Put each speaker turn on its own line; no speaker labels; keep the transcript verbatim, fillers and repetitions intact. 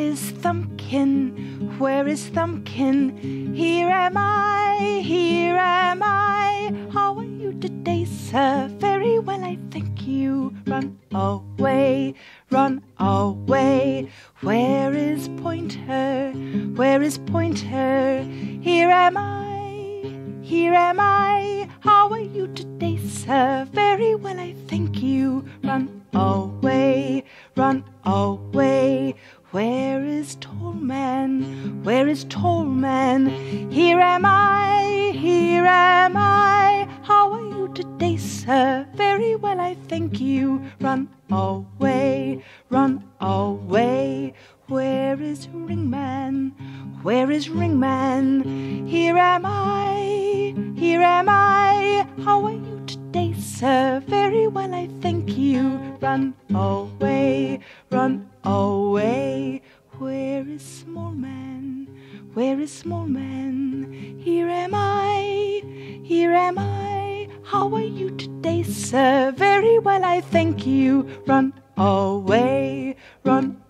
is Thumbkin? Where is Thumbkin? Here am I, here am I. How are you today, sir? Very well, I thank you. Run away, run away. Where is Pointer? Where is Pointer? Here am I, here am I. How are you today, sir? Very well, I thank you. Run away, run away. Where is Tallman? Where is Tallman? Here am I, here am I. How are you today, sir? Very well, I thank you. Run away, run away. Where is Ringman? Where is Ringman? Here am I, here am I. How are you today, sir? Very well, I thank you. Run away, run away. Where is Smallman? Where is Smallman? Here am I, here am I. How are you today, sir? Very well, I thank you. Run away, run